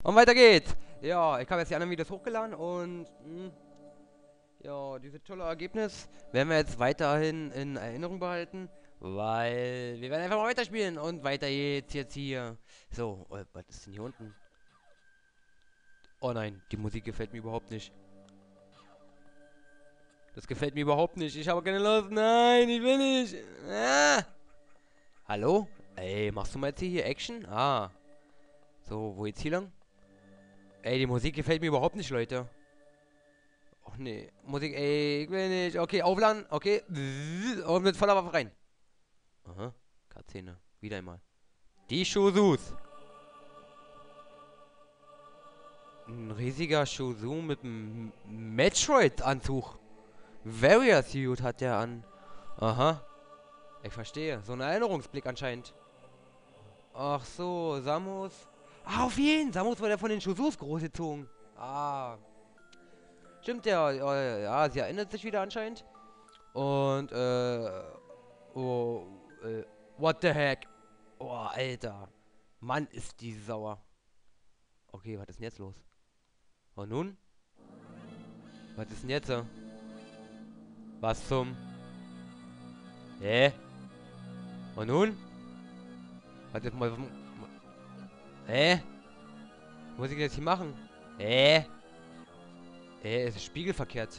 Und weiter geht's. Ja, ich habe jetzt die anderen Videos hochgeladen und ja, dieses tolle Ergebnis werden wir jetzt weiterhin in Erinnerung behalten, weil wir werden einfach mal weiterspielen und weiter geht's jetzt hier. So, was ist denn hier unten? Oh nein, die Musik gefällt mir überhaupt nicht. Das gefällt mir überhaupt nicht. Ich habe keine Lust. Nein, ich will nicht. Ah. Hallo? Ey, machst du mal jetzt hier Action? Ah. So, wo jetzt hier lang? Ey, die Musik gefällt mir überhaupt nicht, Leute. Och nee. Musik, ey, ich will nicht. Okay, aufladen. Okay. Und mit voller Waffe rein. Aha. Cutscene. Wieder einmal. Die Shuzus. Ein riesiger Shuzu mit einem Metroid-Anzug. Warrior Suit hat der an. Aha. Ich verstehe. So ein Erinnerungsblick anscheinend. Ach so, Samus. Ah, auf jeden. Samus wurde von den Shuzus großgezogen. Ah. Stimmt ja. Ja, sie erinnert sich wieder anscheinend. Und, oh, what the heck? Oh, Alter. Mann, ist die sauer. Okay, was ist denn jetzt los? Und nun? Was ist denn jetzt? Was zum? Hä? Und nun? Was ist mal? Hä? Was muss ich jetzt hier machen? Hä? Es ist spiegelverkehrt.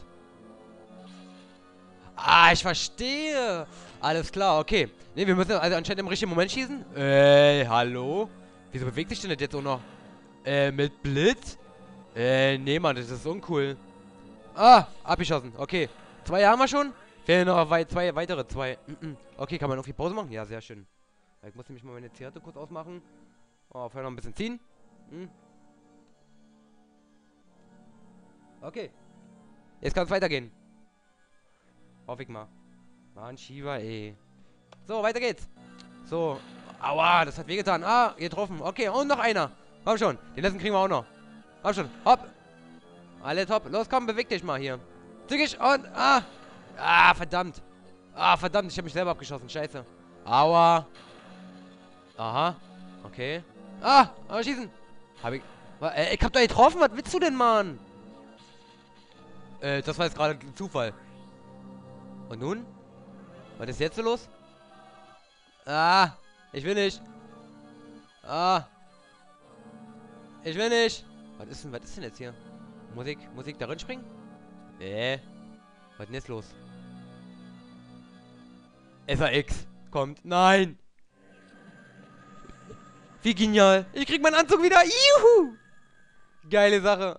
Ah, ich verstehe. Alles klar, okay. Ne, wir müssen also anscheinend im richtigen Moment schießen. Hallo? Wieso bewegt sich denn das jetzt auch noch? Mit Blitz? Nee, Mann, das ist uncool. Ah, abgeschossen. Okay. 2 haben wir schon. Fehlen noch zwei weitere. 2. Okay, kann man irgendwie Pause machen? Ja, sehr schön. Ich muss nämlich mal meine Zigarette kurz ausmachen. Oh, vorher noch ein bisschen ziehen. Okay. Jetzt kann es weitergehen. Hoffe ich mal. Mann, Shiva, ey. So, weiter geht's. So. Aua, das hat wehgetan. Ah, getroffen. Okay, und noch einer. Komm schon. Den letzten kriegen wir auch noch. Komm schon. Hopp. Alle top. Los, komm, beweg dich mal hier. Zügig und... Ah. Ah, verdammt. Ah, verdammt. Ich habe mich selber abgeschossen. Scheiße. Aua. Aha. Okay. Ah, aber schießen. Hab ich... Ich hab da getroffen. Was willst du denn, Mann? Das war jetzt gerade ein Zufall. Und nun? Was ist jetzt so los? Ah. Ich will nicht. Ah. Ich will nicht. Was ist denn jetzt hier? Musik darin springen? Was ist denn jetzt los? FAX kommt. Nein! Wie genial! Ich krieg meinen Anzug wieder! Juhu! Geile Sache.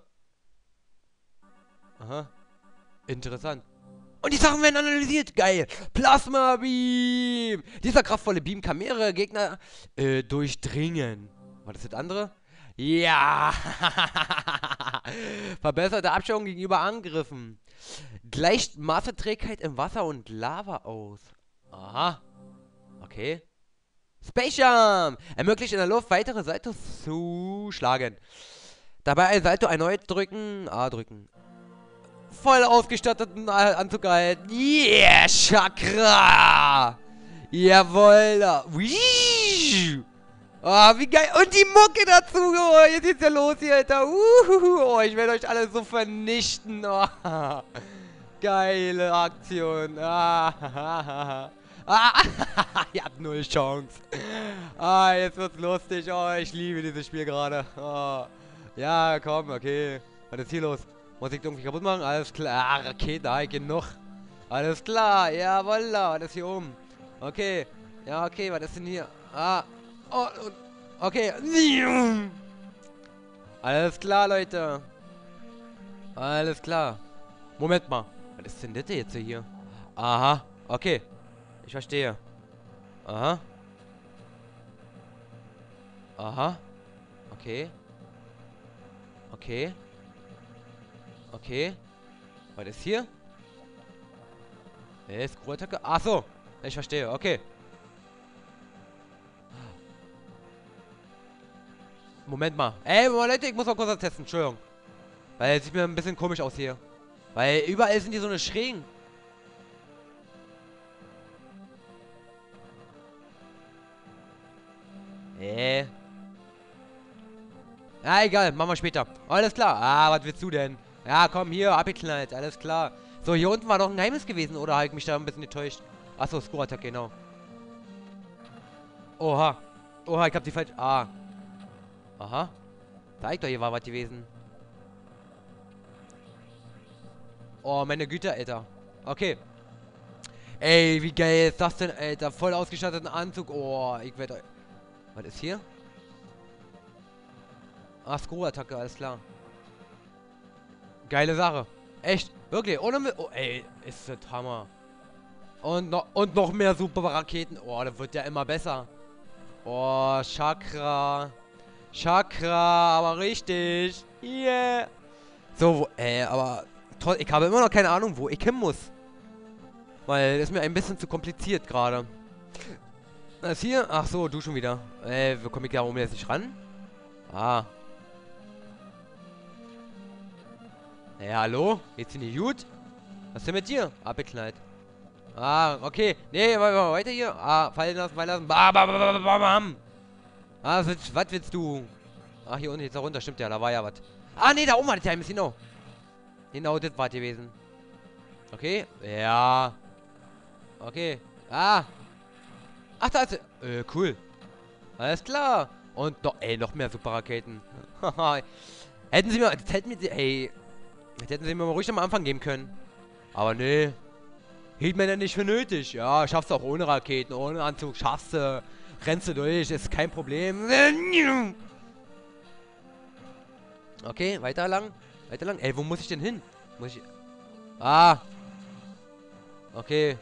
Aha. Interessant. Und die Sachen werden analysiert. Geil. Plasma Beam. Dieser kraftvolle Beam kann mehrere Gegner durchdringen. War das andere? Ja. Verbesserte Abschirmung gegenüber Angriffen. Gleicht Maßeträgheit im Wasser und Lava aus. Aha. Okay. Space Jump. Ermöglicht in der Luft weitere Saltos zu schlagen. Dabei ein Salto erneut drücken. A drücken. Voll ausgestatteten Anzug halten. Yeah, Chakra. Jawohl. Oh, wie geil. Und die Mucke dazu. Oh, jetzt geht's ja los hier, Alter. Oh, ich werde euch alle so vernichten. Oh. Geile Aktion. Ihr habt null Chance. Jetzt wird's lustig. Oh, ich liebe dieses Spiel gerade. Oh. Ja, komm, okay. Was ist hier los? Muss ich irgendwie kaputt machen? Alles klar. Okay, da genug. Alles klar. Jawohl. Was ist hier oben? Okay. Ja, okay. Was ist denn hier? Ah. Oh, okay. Alles klar, Leute. Alles klar. Moment mal. Was ist denn das jetzt hier? Aha. Okay. Ich verstehe. Aha. Aha. Okay. Okay. Okay. Was ist hier? Scrollattacke. Ach so. Ich verstehe. Okay. Moment mal. Ey, Leute, ich muss mal kurz was testen. Entschuldigung. Weil es sieht mir ein bisschen komisch aus hier. Weil überall sind die so eine schrägen. Ja, egal, machen wir später. Alles klar. Ah, was willst du denn? Ja, komm, hier, abgeknallt, alles klar. So, hier unten war doch ein Geheimnis gewesen, oder habe ich mich da ein bisschen getäuscht? Achso, Screw-Attack, genau. Oha. Oha, ich hab die falsch... Ah. Aha. Sag doch, hier war was gewesen. Oh, meine Güte, Alter. Okay. Ey, wie geil ist das denn, Alter? Voll ausgestatteten Anzug. Oh, ich werde... Was ist hier? Ah, Screw-Attacke, alles klar. Geile Sache. Echt, wirklich, ohne... Oh, ey, ist das Hammer. Und noch mehr super Raketen. Oh, das wird ja immer besser. Oh, Chakra. Chakra, aber richtig. Yeah. So, aber... Toll, ich habe immer noch keine Ahnung, wo ich hin muss. Weil, das ist mir ein bisschen zu kompliziert gerade. Was ist hier? Ach so, du schon wieder. Wo komme ich da oben jetzt nicht ran? Ah. Ja, hallo? Geht's Ihnen gut? Was ist denn mit dir? Abgeknallt. Ah, okay. Nee, weiter hier. Ah, fallen lassen. Bam. Ah, was willst du? Ach, hier unten jetzt da runter. Stimmt ja, da war ja was. Ah, nee, da oben war das Geheimnis. Genau. Genau, das war gewesen. Okay. Ja. Okay. Ah. Ach, da ist... cool. Alles klar. Und noch... Ey, noch mehr Superraketen. Hätten sie mir... Ey... Das hätten sie mir mal ruhig am Anfang geben können. Aber nee. Hielt man ja nicht für nötig. Ja, schaffst du auch ohne Raketen, ohne Anzug. Schaffst du. Rennst du durch. Ist kein Problem. Okay, weiter lang. Weiter lang. Ey, wo muss ich denn hin? Muss ich... Ah. Okay.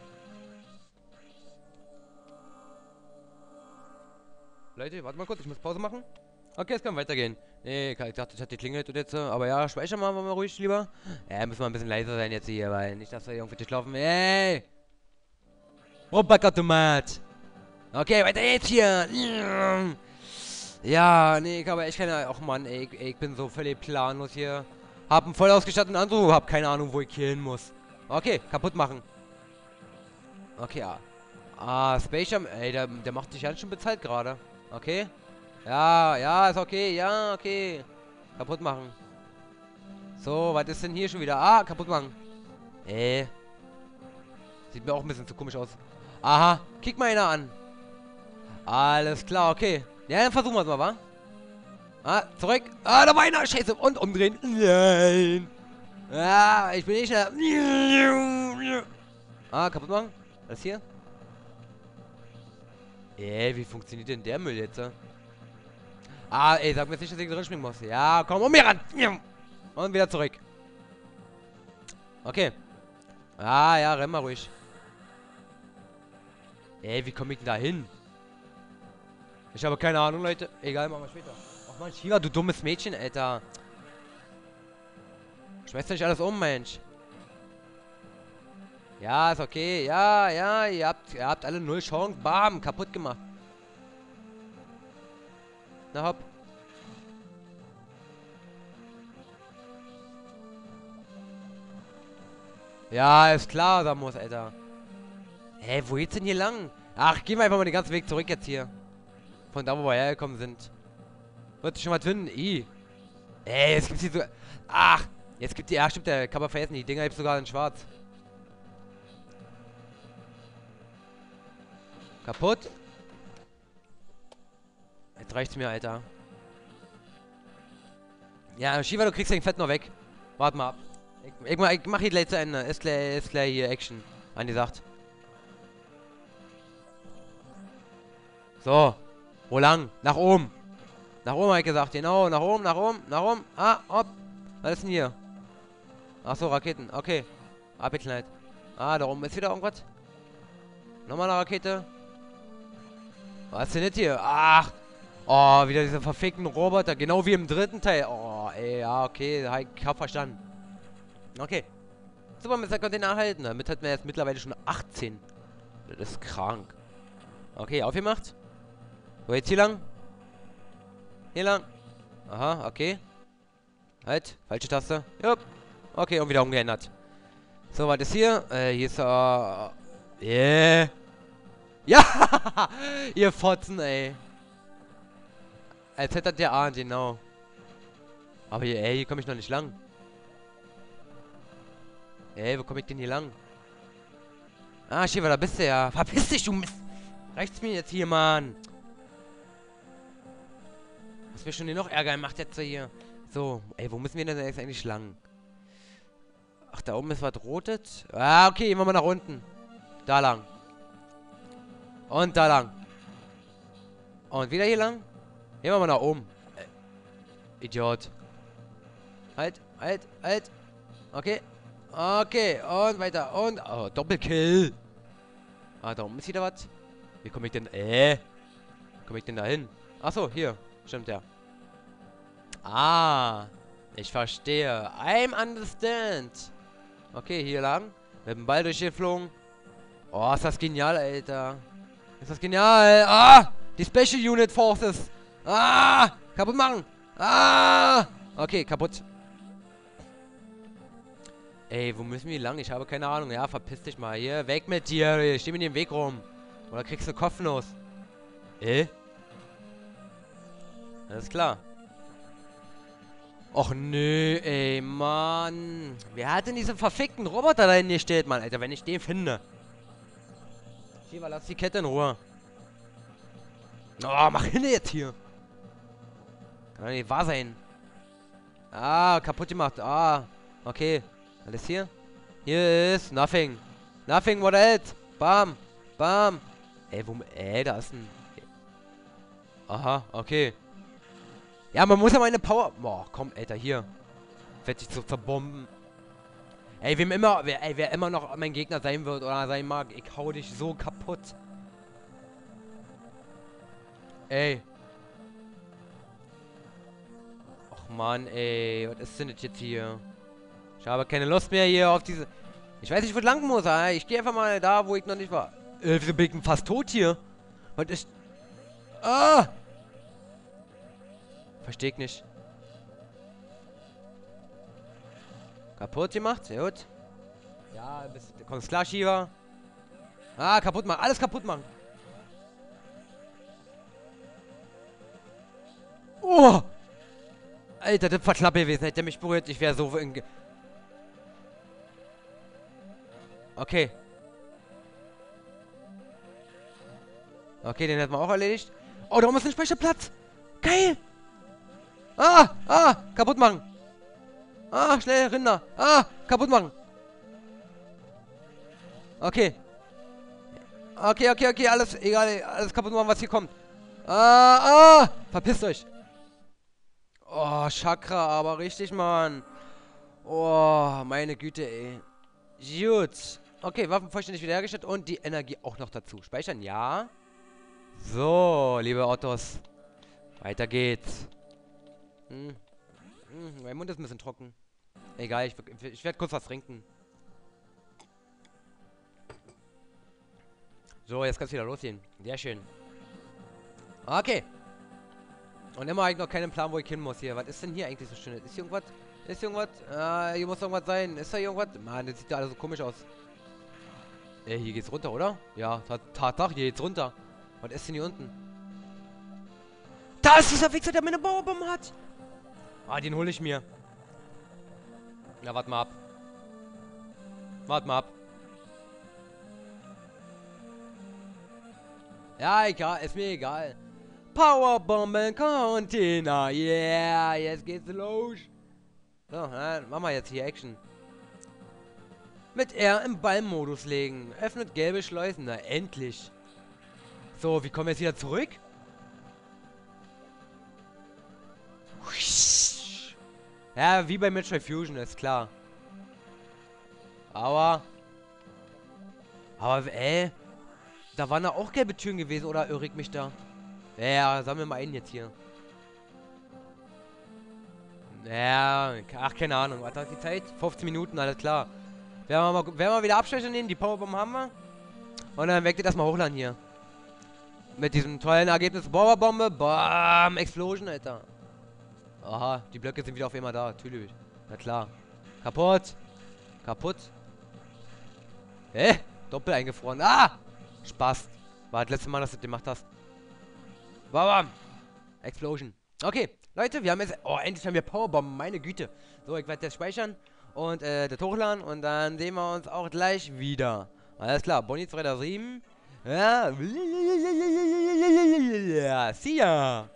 Leute, warte mal kurz. Ich muss Pause machen. Okay, es kann weitergehen. Nee, ich dachte, ich hatte geklingelt und jetzt, aber ja, speichern wir mal ruhig lieber. Ja, müssen wir ein bisschen leiser sein jetzt hier, weil nicht, dass wir irgendwie durchlaufen. Ey! Robackertomat! Okay, weiter jetzt hier! Ja, nee, ich habe echt keine... Och Mann, ey, ich bin so völlig planlos hier. Hab einen voll ausgestatteten Anzug, hab keine Ahnung, wo ich hier hin muss. Okay, kaputt machen. Okay, ja. Ah, Space Jam, ey, der macht dich ganz schön bezahlt gerade. Okay. Ja, ja, ist okay, ja, okay. Kaputt machen. So, was ist denn hier schon wieder? Ah, kaputt machen. Sieht mir auch ein bisschen zu komisch aus. Aha, kick mal einer an. Alles klar, okay. Ja, dann versuchen wir es mal, wa? Ah, zurück. Ah, da war einer. Scheiße. Und umdrehen. Nein. Ah, ich bin nicht schnell. Ah, kaputt machen. Was hier? Wie funktioniert denn der Müll jetzt? Ah, ey, sag mir jetzt nicht, dass ich drin springen muss. Ja, komm, um mir ran. Und wieder zurück. Okay. Ah, ja, renn mal ruhig. Wie komme ich denn da hin? Ich habe keine Ahnung, Leute. Egal, machen wir später. Ach man, Shiva, du dummes Mädchen, Alter. Schmeißt nicht alles um, Mensch. Ja, ist okay. Ja, ja, ihr habt alle null Chance. Bam, kaputt gemacht. Na hopp. Ja, ist klar, Samus, Alter. Hä, wo geht's denn hier lang? Ach, gehen wir einfach mal den ganzen Weg zurück jetzt hier. Von da, wo wir hergekommen sind. Wird schon mal finden. Jetzt gibt's hier so... Ach, jetzt gibt die... Ja, stimmt, der kann man vergessen. Die Dinger gibt's sogar in schwarz. Kaputt. Jetzt reicht's mir, Alter. Ja, Shiva, du kriegst den Fett noch weg. Warte mal ab. Ich mach hier gleich zu Ende. Ist gleich hier Action. Angesagt. So. Wo lang? Nach oben. Nach oben, habe ich gesagt. Genau, nach oben, nach oben, nach oben. Ah, hopp. Was ist denn hier? Achso, Raketen. Okay. Abgeknallt. Ah, da oben ist wieder irgendwas. Nochmal eine Rakete. Was ist denn jetzt hier? Ach. Oh, wieder diese verfickten Roboter. Genau wie im dritten Teil. Oh, ey, ja, okay. Ich hab verstanden. Okay. Super, mit der Container erhalten. Damit hatten wir jetzt mittlerweile schon 18. Das ist krank. Okay, aufgemacht. So, jetzt hier lang. Hier lang. Aha, okay. Halt, falsche Taste. Jupp. Okay, und wieder umgeändert. So, was ist hier? Hier ist, yeah. Ja! Ihr Fotzen, ey. Als hätte der ahnt, genau. Aber hier, ey, hier komme ich noch nicht lang. Ey, wo komme ich denn hier lang? Ah, Shiva, da bist du ja. Verpiss dich, du Mist. Reicht's mir jetzt hier, Mann. Was mir schon hier noch Ärger macht jetzt hier. So, ey, wo müssen wir denn jetzt eigentlich lang? Ach, da oben ist was Rotes. Ah, okay, gehen wir mal nach unten. Da lang. Und da lang. Und wieder hier lang. Gehen wir mal nach oben. Idiot. Halt, halt, halt. Okay. Okay, und weiter. Und, oh, Doppelkill. Ah, da oben ist wieder was. Wie komme ich denn, komme ich denn da hin? Achso, hier. Stimmt, ja. Ah, ich verstehe. I'm understand. Okay, hier lang. Mit dem Ball durchgeflogen. Oh, ist das genial, Alter. Ist das genial. Ah, die Special Unit Forces. Ah, kaputt machen. Ah, okay, kaputt. Ey, wo müssen wir lang? Ich habe keine Ahnung. Ja, verpiss dich mal. Hier, weg mit dir. Ich steh mir in den Weg rum. Oder kriegst du Kopfnuss? Alles klar. Och nö, ey, Mann. Wer hat denn diesen verfickten Roboter da hingestellt, Mann? Alter, wenn ich den finde. Shiva, lass die Kette in Ruhe. Oh, mach hin jetzt hier. Kann doch nicht wahr sein. Ah, kaputt gemacht. Ah, okay. Alles hier? Hier ist nothing. Nothing, what else? Bam. Bam. Ey, wo... da ist ein... Aha, okay. Ja, man muss ja mal eine Power... Boah, komm, Alter, hier. Werd dich so zerbomben. Ey, wer immer noch mein Gegner sein wird oder sein mag, ich hau dich so kaputt. Ey. Och, Mann, ey. Was ist denn das jetzt hier? Ich habe keine Lust mehr hier auf diese... Ich weiß nicht, wo ich lang muss, ey. Ich gehe einfach mal da, wo ich noch nicht war. Wieso bin ich denn fast tot hier? Was ist... Ah! Versteh ich nicht. Kaputt gemacht? Sehr gut. Ja, kommst klar, Shiva. Ah, kaputt machen. Alles kaputt machen. Oh! Alter, das war knapp gewesen. Hätte mich berührt. Ich wäre so in... Okay. Okay, den hätten wir auch erledigt. Oh, da oben ist ein Speicherplatz. Geil. Kaputt machen. Ah, schnell, Rinder. Ah, kaputt machen. Okay. Okay, alles, egal, alles kaputt machen, was hier kommt. Verpisst euch. Oh, Chakra, aber richtig, Mann. Oh, meine Güte, ey. Gut. Okay, Waffen vollständig wiederhergestellt und die Energie auch noch dazu. Speichern, ja. So, liebe Ottos. Weiter geht's. Mein Mund ist ein bisschen trocken. Egal, ich werde kurz was trinken. So, jetzt kann's wieder losgehen. Sehr schön. Okay. Und immer eigentlich noch keinen Plan, wo ich hin muss hier. Was ist denn hier eigentlich so schön? Ist hier irgendwas? Ist hier irgendwas? Hier muss irgendwas sein. Ist da hier irgendwas? Mann, das sieht ja alles so komisch aus. Hier geht's runter, oder? Ja, Tatsache, hier geht's runter. Was ist denn hier unten? Da ist dieser Wichser, der mir eine Powerbombe hat. Ah, den hole ich mir. Na, warte mal ab. Warte mal ab. Ja, egal, ist mir egal. Powerbomben-Container. Yeah, jetzt geht's los. So, dann machen wir jetzt hier Action. Mit R im Ballmodus legen. Öffnet gelbe Schleusen. Na, endlich. So, wie kommen wir jetzt wieder zurück? Ja, wie bei Metroid Fusion, ist klar. Aber, da waren da auch gelbe Türen gewesen, oder irre ich mich da? Ja, sammeln wir mal einen jetzt hier. Ja, ach, keine Ahnung. Was hat die Zeit? 15 Minuten, alles klar. Werden wir wieder Abstecher nehmen, die Powerbomb haben wir. Und dann weckt ihr das mal hochladen hier. Mit diesem tollen Ergebnis. Powerbombe, bam, Explosion, Alter. Aha, die Blöcke sind wieder auf einmal da, natürlich. Na klar. Kaputt. Kaputt. Doppel eingefroren. Ah! Spaß. War das letzte Mal, dass du das gemacht hast. Bam! Explosion. Okay. Leute, wir haben jetzt... Oh, endlich haben wir Powerbomben, meine Güte. So, ich werde jetzt speichern und das hochladen und dann sehen wir uns auch gleich wieder. Alles klar, Bonnie 2007. Ja. Ja, see ya.